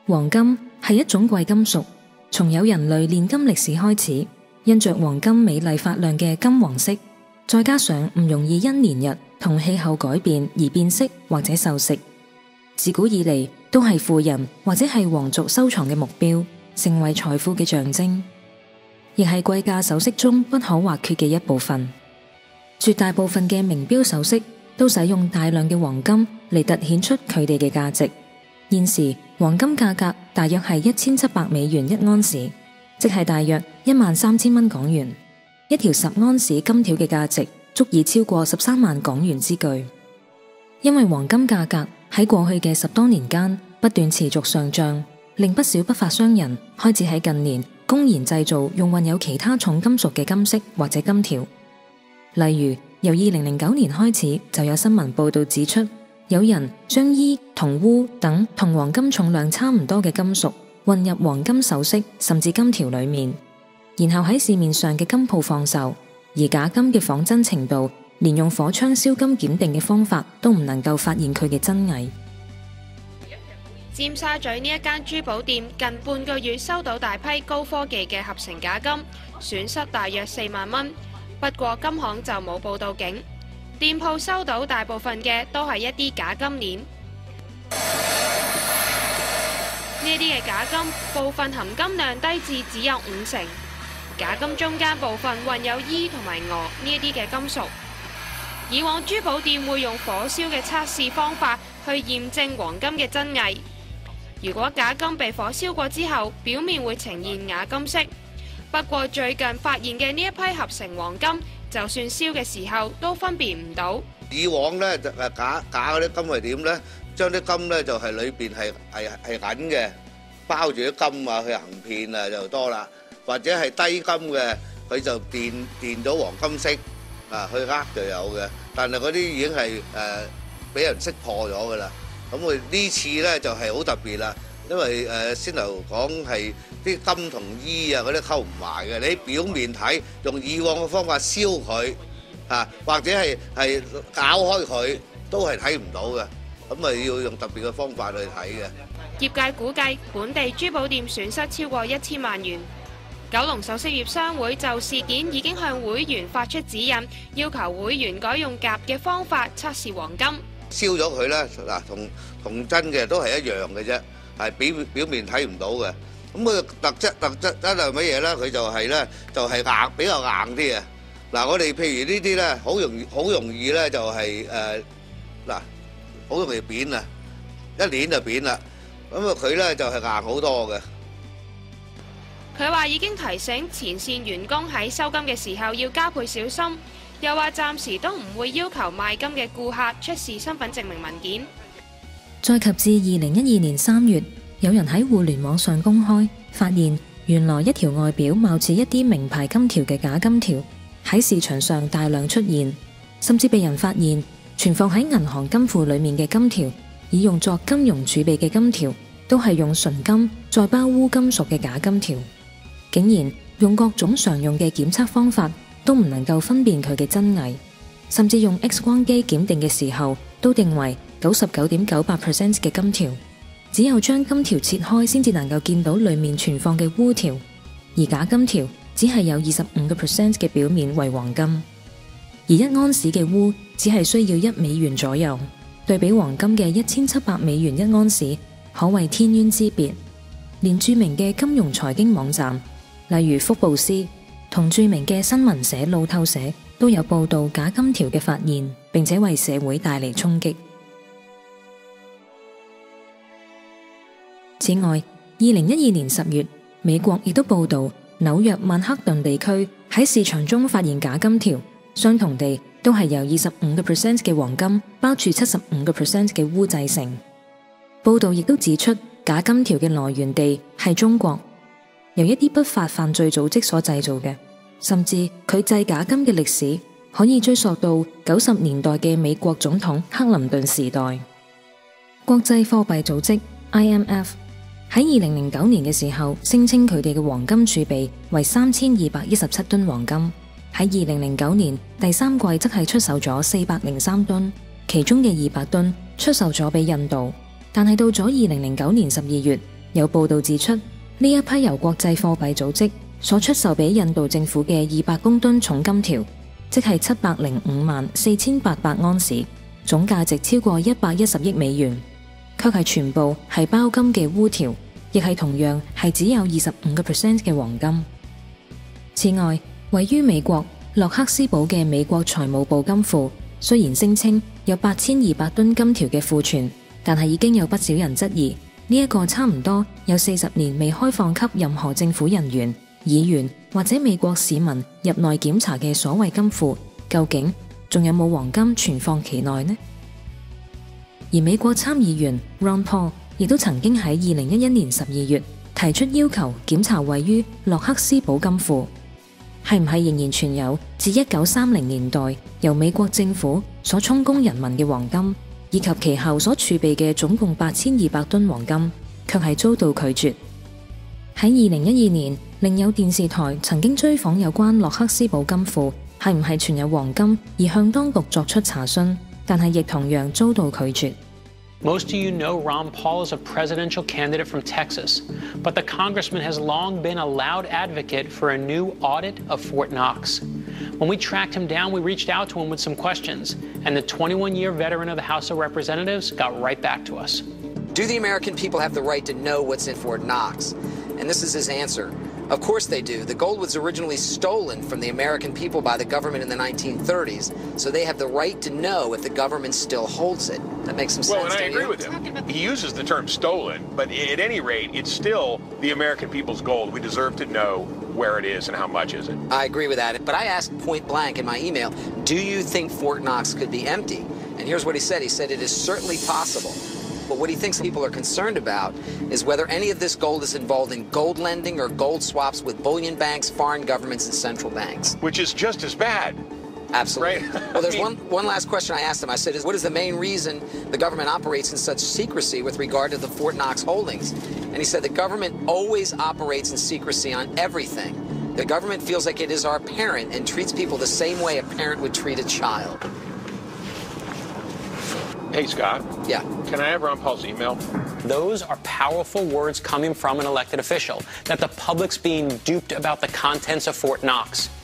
黃金係一種貴金屬，從有人類煉金歷史開始，因着黃金美麗發亮嘅金黃色，再加上唔容易因年日同氣候改變而變色或者鏽蝕，自古以嚟都係富人或者係皇族收藏嘅目標，成為財富嘅象徵，亦係貴價首飾中不可或缺嘅一部分。絕大部分嘅名錶首飾都使用大量嘅黃金嚟凸顯出佢哋嘅價值。現時黃金價格大約係1700美元一安士，即係大約13000蚊港元。一條10安士金條嘅價值足以超過13萬港元之巨。因為黃金價格喺過去嘅10多年間不斷持續上漲，令不少不法商人開始喺近年公然製造用混有其他重金屬嘅金飾或者金條。例如，由2009年開始就有新聞報道指出，有人將銥同鎢等同黃金重量差唔多嘅金屬混入黃金首飾甚至金條裏面，然後喺市面上嘅金鋪放售。而假金嘅仿真程度，連用火槍燒金檢定嘅方法都唔能夠發現佢嘅真偽。 尖沙咀呢一間珠寶店近半個月收到大批高科技嘅合成假金，損失大約4萬蚊。不過金行就冇報到警，店鋪收到大部分嘅都係一啲假金鏈。呢啲嘅假金部分含金量低至只有50%，假金中間部分混有銥同埋鎚呢一啲嘅金屬。以往珠寶店會用火燒嘅測試方法去驗證黃金嘅真偽。如果假金被火燒過之後，表面會呈現亞金色。不過最近發現嘅呢一批合成黃金，就算燒嘅時候都分辨唔到。 以往呢假嗰啲金係點呢？將啲金呢就係裏邊係銀嘅，包住啲金啊去行騙啊就多啦，或者係低金嘅佢就電咗黃金色啊去呃就有嘅，但係嗰啲已經係俾人識破咗噶啦。咁佢呢次呢就係好特別啦，因為先頭講係啲金同銥啊嗰啲溝唔埋嘅，你喺表面睇用以往嘅方法燒佢啊，或者係攪開佢都係睇唔到嘅，咁咪要用特別嘅方法去睇嘅。 業界估計本地珠寶店損失超過1000萬元。九龍首飾業商會就事件已經向會員發出指引，要求會員改用鎘嘅方法測試黃金。 燒咗佢咧，嗱同真嘅都係一樣嘅啫，係表面睇唔到嘅。咁佢特質係乜嘢咧？佢就係咧硬，比較硬啲嘅。嗱，我哋譬如呢啲咧，好容易咧就係好容易扁啊，一攣就扁啦。咁啊佢咧就係硬好多嘅。 佢話已經提醒前線員工喺收金嘅時候要加倍小心，又話暫時都唔會要求賣金嘅顧客出示身份證明文件。 再及至2012年3月，有人喺互聯網上公開發現，原來一條外表貌似一啲名牌金條嘅假金條喺市場上大量出現，甚至被人發現存放喺銀行金庫裏面嘅金條，以用作金融儲備嘅金條，都係用純金再包鎢金屬嘅假金條。竟然用各種常用嘅檢測方法都唔能夠分辨佢嘅真偽，甚至用 X 光機檢定嘅時候都定為 99.98% 嘅金條，只有將金條切開先至能夠見到裏面存放嘅鎢條，而假金條只係有25% 嘅表面為黃金，而1安士嘅鎢只係需要1美元左右，對比黃金嘅1700美元1安士，可謂天淵之別。連著名嘅金融財經網站，例如福布斯同著名嘅新聞社路透社都有報道假金條嘅發現，並且為社會帶嚟衝擊。此外，2012年10月，美國亦都報道紐約曼克頓地區喺市場中發現假金條，相同地都係由25% 嘅黃金包住75% 嘅鎢製成。報道亦都指出，假金條嘅來源地係中國，由一啲不法犯罪組織所製造嘅，甚至佢製假金嘅歷史可以追溯到90年代嘅美國總統克林頓時代。國際貨幣組織 IMF 喺2009年嘅時候聲稱佢哋嘅黃金儲備為3217噸黃金，喺2009年第3季則係出售咗403噸，其中嘅200噸出售咗俾印度。但係到咗2009年12月， 有報道指出，呢一批由國際貨幣組織所出售俾印度政府嘅200公噸重金條，即係7054800盎司，總價值超過110億美元，卻係全部係包金嘅鎢條，亦係同樣係只有25% 嘅黃金。此外，位於美國洛克斯堡嘅美國財務部金庫，雖然聲稱有8200噸金條嘅庫存，但係已經有不少人質疑呢一個差唔多有40年未開放給任何政府人員、議員或者美國市民入內檢查嘅所謂金庫，究竟仲有冇黃金存放其內呢？而美國參議員 Ron Paul 亦都曾經喺2011年12月提出要求檢查位於洛克斯堡金庫，係唔係仍然存有自1930年代由美國政府所充公人民嘅黃金，以及其後所儲備嘅總共8200噸黃金，卻係遭到拒絕。喺2012年，另有電視台曾經追訪有關洛克斯堡金庫係唔係存有黃金，而向當局作出查詢，但係亦同樣遭到拒絕。 Most of you know Ron Paul is a presidential candidate from Texas, but the congressman has long been a loud advocate for a new audit of Fort Knox. When we tracked him down, we reached out to him with some questions, and the 21-year veteran of the House of Representatives got right back to us. Do the American people have the right to know what's in Fort Knox? And this is his answer. Of course they do. The gold was originally stolen from the American people by the government in the 1930s, so they have the right to know if the government still holds it. That makes some sense. Well, and I agree with him. He uses the term stolen, but at any rate, it's still the American people's gold. We deserve to know where it is and how much is it. I agree with that, but I asked point blank in my email, do you think Fort Knox could be empty? And here's what he said. He said it is certainly possible. But what he thinks people are concerned about is whether any of this gold is involved in gold lending or gold swaps with bullion banks, foreign governments, and central banks. Which is just as bad. Absolutely. Right? Well, there's one last question I asked him. I said, what is the main reason the government operates in such secrecy with regard to the Fort Knox holdings? And he said the government always operates in secrecy on everything. The government feels like it is our parent and treats people the same way a parent would treat a child. Hey, Scott. Yeah. Can I have Ron Paul's email? Those are powerful words coming from an elected official, that the public's being duped about the contents of Fort Knox.